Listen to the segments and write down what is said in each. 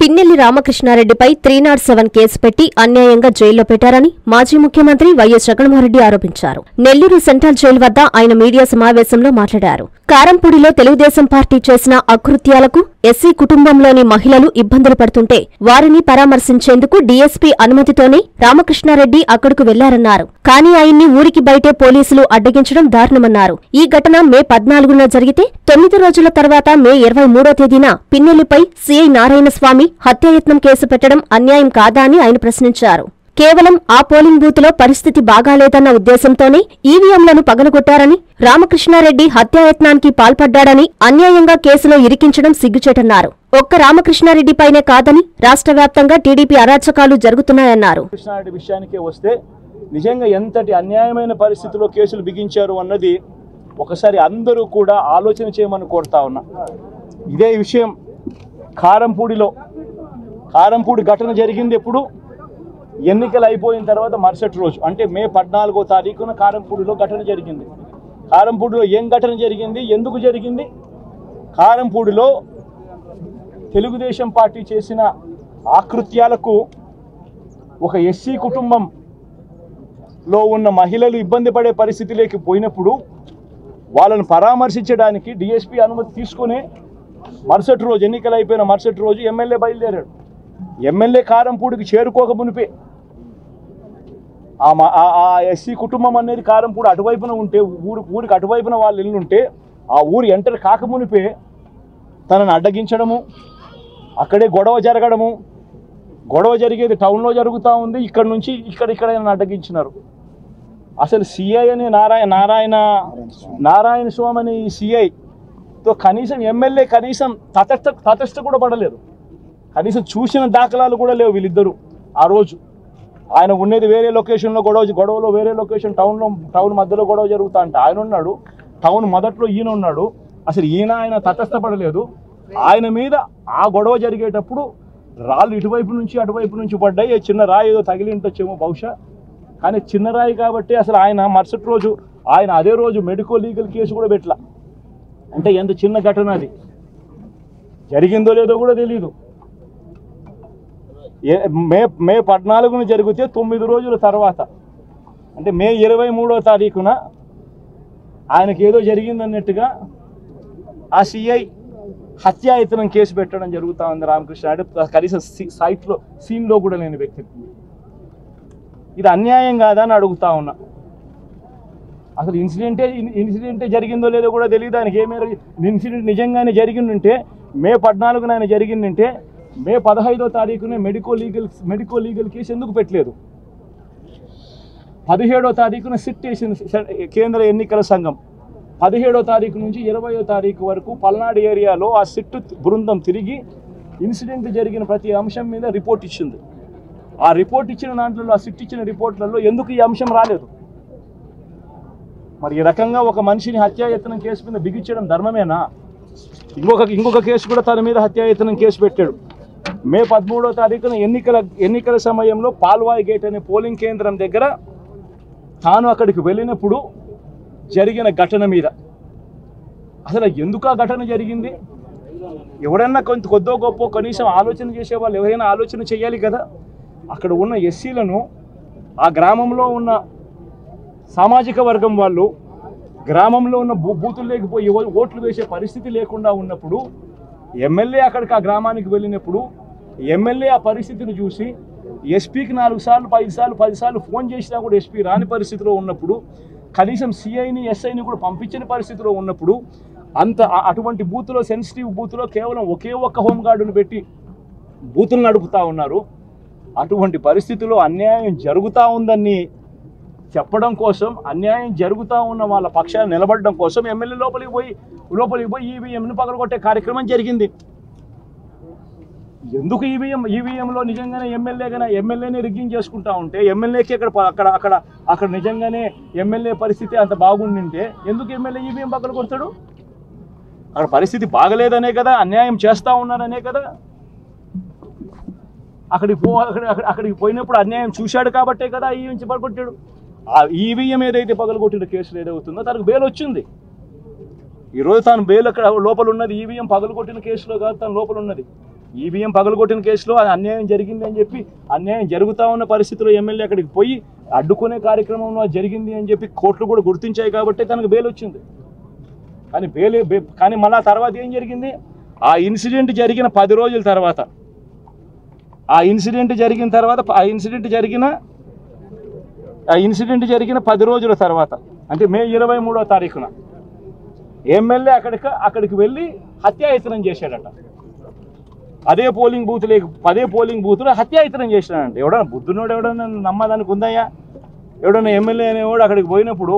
Pinnelli రామకృష్ణారెడ్డిపై 307 case పెట్టి అన్యాయంగా జైల్లో పెట్టారని మాజీ ముఖ్యమంత్రి వైఎస్ జగన్మోహన్రెడ్డి ఆరోపించారు. నెల్లూరు సెంట్రల్ జైలు వద్ద ఆయన మీడియా సమావేశంలో మాట్లాడారు. కారంపూడిలో తెలుగుదేశం పార్టీ చేసిన అకృత్యాలకు ఎస్సీ కుటుంబంలోని మహిళలు ఇబ్బందులు పడుతుంటే వారిని పరామర్శించేందుకు డీఎస్పీ అనుమతితోనే రామకృష్ణారెడ్డి అక్కడకు వెళ్లారన్నారు. కానీ ఆయన్ని ఊరికి బయటే పోలీసులు అడ్డగించడం దారుణమన్నారు. ఈ ఘటన మే 14న జరిగితే 9 రోజుల తర్వాత మే 23వ తేదీన పిన్నెల్లిపై సీఐ నారాయణస్వామి హత్యాయత్నం కేసు పెట్టడం అన్యాయం కాదా అని ఆయన ప్రశ్నించారు. కేవలం ఆ పోలింగ్ బూత్లో పరిస్థితి బాగాలేదన్న ఉద్దేశంతోనే ఈవీఎంలను పగలగొట్టారని, రామకృష్ణారెడ్డి హత్యాయత్నానికి పాల్పడ్డాడని అన్యాయంగా కేసులో ఇరికించడం సిగ్గుచేటన్నారు. ఒక్క రామకృష్ణారెడ్డిపైనే కాదని రాష్ట్ర వ్యాప్తంగా టీడీపీ అరాచకాలు జరుగుతున్నాయన్నారు. కృష్ణారెడ్డి విషయానికే వస్తే నిజంగా ఎంతటి అన్యాయమైన పరిస్థితిలో కేసులు బిగించారు అన్నది ఒకసారి అందరూ కూడా ఆలోచన చేయమని కోరుతా ఉన్నా. ఇదే విషయం కారంపూడి ఘటన జరిగింది ఎప్పుడు? ఎన్నికలు అయిపోయిన తర్వాత మరుసటి రోజు, అంటే మే 14వ తారీఖున కారంపూడిలో ఘటన జరిగింది. కారంపూడిలో ఏం ఘటన జరిగింది, ఎందుకు జరిగింది? కారంపూడిలో తెలుగుదేశం పార్టీ చేసిన ఆకృత్యాలకు ఒక ఎస్సీ కుటుంబంలో ఉన్న మహిళలు ఇబ్బంది పడే పరిస్థితిలోకి పోయినప్పుడు వాళ్ళను పరామర్శించడానికి డీఎస్పీ అనుమతి తీసుకుని మరుసటి రోజు, ఎన్నికలు అయిపోయిన మరుసటి రోజు ఎమ్మెల్యే బయలుదేరాడు. ఎమ్మెల్యే కారంపూడికి చేరుకోక మునిపే ఆ ఎస్సీ కుటుంబం అనేది కారంపూడి అటువైపున ఉంటే, ఊరికి అటువైపున వాళ్ళు ఇల్లుంటే ఆ ఊరు ఎంటర్ కాకమునిపే తనను అడ్డగించడము, అక్కడే గొడవ జరగడము, గొడవ జరిగేది టౌన్లో జరుగుతూ ఉంది, ఇక్కడ నుంచి ఇక్కడ అడ్డగించినారు. అసలు సిఐ అని నారాయణ స్వామి అని సిఐతో కనీసం ఎమ్మెల్యే కనీసం తటస్థ కూడా పడలేదు. కనీసం చూసిన దాఖలాలు కూడా లేవు వీళ్ళిద్దరూ. ఆ రోజు ఆయన ఉండేది వేరే లొకేషన్లో, గొడవలో వేరే లొకేషన్, టౌన్ మధ్యలో గొడవ జరుగుతా అంటే ఆయన ఉన్నాడు, టౌన్ మొదట్లో ఈయన ఉన్నాడు. అసలు ఆయన తటస్థపడలేదు. ఆయన మీద ఆ గొడవ జరిగేటప్పుడు రాళ్ళు ఇటువైపు నుంచి అటువైపు నుంచి పడ్డాయి. చిన్న రాయి ఏదో తగిలి ఉంటొచ్చేమో బహుశా, కానీ చిన్న రాయి కాబట్టి అసలు ఆయన మరుసటి రోజు అదే రోజు మెడికో లీగల్ కేసు కూడా పెట్టలా. అంటే ఎంత చిన్న ఘటన అది, జరిగిందో లేదో కూడా తెలీదు. మే 14న జరిగితే 9 రోజుల తర్వాత, అంటే మే 23వ తారీఖున ఆయనకి ఏదో జరిగిందన్నట్టుగా ఆ సిఐ హత్యాయత్నం కేసు పెట్టడం జరుగుతూ ఉంది. రామకృష్ణారెడ్డి కనీసం సీన్లో కూడా లేని వ్యక్తి. ఇది అన్యాయం కాదా అని అడుగుతా ఉన్నా. అసలు ఇన్సిడెంటే జరిగిందో లేదో కూడా తెలియదు ఆయనకి. ఇన్సిడెంట్ నిజంగానే జరిగిందంటే మే 14న ఆయన జరిగిందంటే మే 15వ తారీఖునే మెడికో లీగల్ కేసు ఎందుకు పెట్టలేదు? 17వ తారీఖున సిట్ వేసింది కేంద్ర ఎన్నికల సంఘం. 17వ తారీఖు నుంచి 20వ తారీఖు వరకు పల్నాడు ఏరియాలో ఆ సిట్ బృందం తిరిగి ఇన్సిడెంట్ జరిగిన ప్రతి అంశం మీద రిపోర్ట్ ఇచ్చింది. ఆ రిపోర్ట్ ఇచ్చిన దాంట్లో, ఆ సిట్ ఇచ్చిన రిపోర్ట్లలో ఎందుకు ఈ అంశం రాలేదు? మరి ఈ రకంగా ఒక మనిషిని హత్యాయత్నం కేసు మీద బిగించడం ధర్మమేనా? ఇంకొక కేసు కూడా తన మీద హత్యాయత్నం కేసు పెట్టాడు. మే 13వ తారీఖున ఎన్నికల సమయంలో పాల్వాయి గేట్ అనే పోలింగ్ కేంద్రం దగ్గర తాను అక్కడికి వెళ్ళినప్పుడు జరిగిన ఘటన మీద అసలు ఎందుకు ఆ ఘటన జరిగింది? ఎవరైనా కొద్దో గొప్ప కనీసం ఆలోచన చేసేవాళ్ళు ఎవరైనా ఆలోచన చేయాలి కదా. అక్కడ ఉన్న ఎస్సీలను, ఆ గ్రామంలో ఉన్న సామాజిక వర్గం వాళ్ళు గ్రామంలో ఉన్న బూతులు లేకపోయి ఓట్లు వేసే పరిస్థితి లేకుండా ఉన్నప్పుడు ఎమ్మెల్యే అక్కడికి ఆ గ్రామానికి వెళ్ళినప్పుడు ఎమ్మెల్యే ఆ పరిస్థితిని చూసి ఎస్పీకి 4 సార్లు 5 సార్లు 10 సార్లు ఫోన్ చేసినా కూడా ఎస్పీ రాని పరిస్థితిలో ఉన్నప్పుడు, కనీసం సిఐని ఎస్ఐని కూడా పంపించని పరిస్థితిలో ఉన్నప్పుడు, అటువంటి బూత్లో, సెన్సిటివ్ బూత్లో కేవలం ఒకే ఒక్క హోంగార్డును పెట్టి బూతులు నడుపుతూ ఉన్నారు. అటువంటి పరిస్థితుల్లో అన్యాయం జరుగుతూ ఉందని చెప్పడం కోసం, అన్యాయం జరుగుతూ ఉన్న వాళ్ళ పక్షాన్ని నిలబడడం కోసం ఎమ్మెల్యే లోపలికి పోయి ఈవీఎంను పగలగొట్టే కార్యక్రమం జరిగింది. ఎందుకు ఈవీఎంలో నిజంగానే ఎమ్మెల్యేని రిగ్గింగ్ చేసుకుంటా ఉంటే, ఎమ్మెల్యేకి అక్కడ నిజంగానే ఎమ్మెల్యే పరిస్థితి అంత బాగుండింటే ఎందుకు ఎమ్మెల్యే ఈవీఎం పగలగొడతాడు? అక్కడ పరిస్థితి బాగలేదనే కదా, అన్యాయం చేస్తూ ఉన్నారనే కదా. అక్కడికి పోయినప్పుడు అన్యాయం చూశాడు కాబట్టే కదా ఈవీఎం పగలగొట్టాడు. ఆ ఈవీఎం ఏదైతే పగలగొట్టిన కేసులు ఏదవుతుందో తనకు బెయిల్ వచ్చింది. ఈరోజు తాను బెయిల్ అక్కడ లోపల ఉన్నది ఈవీఎం పగలగొట్టిన కేసులో కాదు, తను లోపల ఉన్నది. ఈవీఎం పగలగొట్టిన కేసులో అది అన్యాయం జరిగింది అని చెప్పి, అన్యాయం జరుగుతూ ఉన్న పరిస్థితిలో ఎమ్మెల్యే అక్కడికి పోయి అడ్డుకునే కార్యక్రమంలో జరిగింది అని చెప్పి కోర్టులు కూడా గుర్తించాయి కాబట్టి తనకు బెయిల్ వచ్చింది. కానీ మళ్ళీ తర్వాత ఏం జరిగింది, ఆ ఇన్సిడెంట్ జరిగిన 10 రోజుల తర్వాత, ఆ ఇన్సిడెంట్ జరిగిన 10 రోజుల తర్వాత అంటే మే 23వ తారీఖున ఎమ్మెల్యే అక్కడికి వెళ్ళి హత్యాయత్నం చేశాడట. అదే పోలింగ్ బూత్లో హత్యాయత్నం చేశాడంట. ఎవడన్నా బుద్ధునోడు ఎవడన్నా నమ్మదానికి ఉందయ్యా? ఎవడన్నా ఎమ్మెల్యే అనేవాడు అక్కడికి పోయినప్పుడు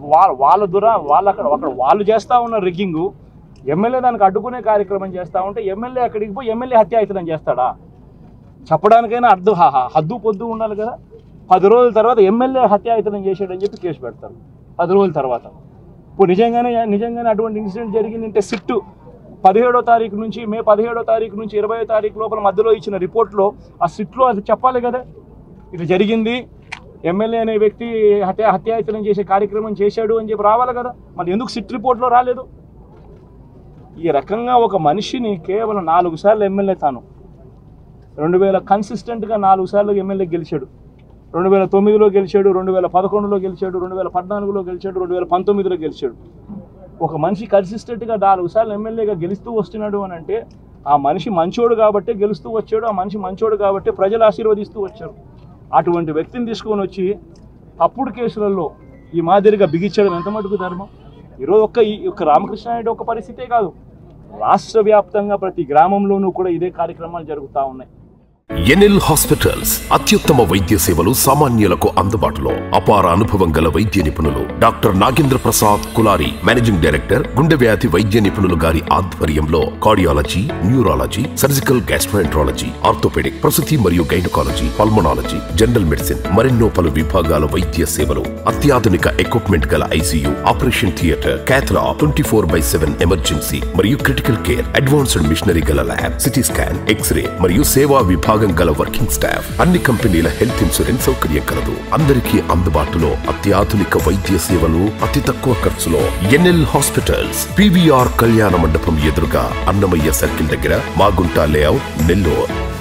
వాళ్ళు చేస్తూ ఉన్న రిగ్గింగు, ఎమ్మెల్యే దానికి అడ్డుకునే కార్యక్రమం చేస్తూ ఉంటే ఎమ్మెల్యే అక్కడికి పోయి ఎమ్మెల్యే హత్యాయత్నం చేస్తాడా? చెప్పడానికైనా హద్దు పొద్దు ఉండాలి కదా. 10 రోజుల తర్వాత ఎమ్మెల్యే హత్యాయత్నం చేశాడని చెప్పి కేసు పెడతారు 10 రోజుల తర్వాత. ఇప్పుడు నిజంగానే అటువంటి ఇన్సిడెంట్ జరిగిందంటే సిట్టు 17వ తారీఖు నుంచి మే 17వ తారీఖు నుంచి 20వ తారీఖు లోపల మధ్యలో ఇచ్చిన రిపోర్ట్లో ఆ సిట్లో అది చెప్పాలి కదా, ఇది జరిగింది, ఎమ్మెల్యే అనే వ్యక్తి హత్యాయత్నం చేసే కార్యక్రమం చేశాడు అని చెప్పి రావాలి కదా. మరి ఎందుకు సిట్ రిపోర్ట్లో రాలేదు? ఈ రకంగా ఒక మనిషిని కేవలం 4 సార్లు ఎమ్మెల్యే, తాను 2000 కన్సిస్టెంట్గా 4 సార్లు ఎమ్మెల్యే గెలిచాడు. 2009లో గెలిచాడు, 2011లో గెలిచాడు, 2014లో గెలిచాడు, 2019లో గెలిచాడు. ఒక మనిషి కన్సిస్టెంట్గా 4 సార్లు ఎమ్మెల్యేగా గెలుస్తూ వస్తున్నాడు అని అంటే ఆ మనిషి మంచోడు కాబట్టే గెలుస్తూ వచ్చాడు, ఆ మనిషి మంచోడు కాబట్టే ప్రజలు ఆశీర్వదిస్తూ వచ్చారు. అటువంటి వ్యక్తిని తీసుకొని వచ్చి అప్పుడు కేసులలో ఈ మాదిరిగా బిగించడం ఎంత మటుకు ధర్మం? ఈరోజు ఈ రామకృష్ణ నాయుడు ఒక పరిస్థితే కాదు, రాష్ట్ర వ్యాప్తంగా ప్రతి గ్రామంలోనూ కూడా ఇదే కార్యక్రమాలు జరుగుతూ ఉన్నాయి. ఎన్ఎల్ హాస్పిటల్స్ అత్యుత్తమ వైద్య సేవలు సామాన్యులకు అందుబాటులో. అపార అనుభవం గల వైద్య నిపుణులు doctor Nagendra Prasad Kulari, managing director, గుండె వ్యాధి వైద్య నిపుణులు గారి ఆధ్వర్యంలో cardiology, neurology, surgical gastroenterology, orthopedic, ప్రసూతి మరియు గైనకాలజీ, పల్మనాలజీ, జనరల్ మెడిసిన్ మరెన్నో పలు విభాగాల వైద్య సేవలు. అత్యాధునిక ఎక్విప్మెంట్ గల ICU, operation theatre, cath lab, 24/7 emergency మరియు క్రిటికల్ కేర్, అడ్వాన్స్డ్ మిషనరీ గల ల్యాబ్, సిటీ స్కాన్, ఎక్స్రే మరియు సేవా విభాగం గల వర్కింగ్ స్టాఫ్. అన్ని కంపెనీల హెల్త్ ఇన్సూరెన్స్ సౌకర్యం కలదు. అందరికీ అందుబాటులో అత్యాధునిక వైద్య సేవలు అతి తక్కువ ఖర్చులో. ఎన్ఎల్ హాస్పిటల్స్, PVR కళ్యాణ మండపం ఎదురుగా, అన్నమయ్య సర్కిల్ దగ్గర, మాగుంట లేఅవుట్, నెల్లూరు.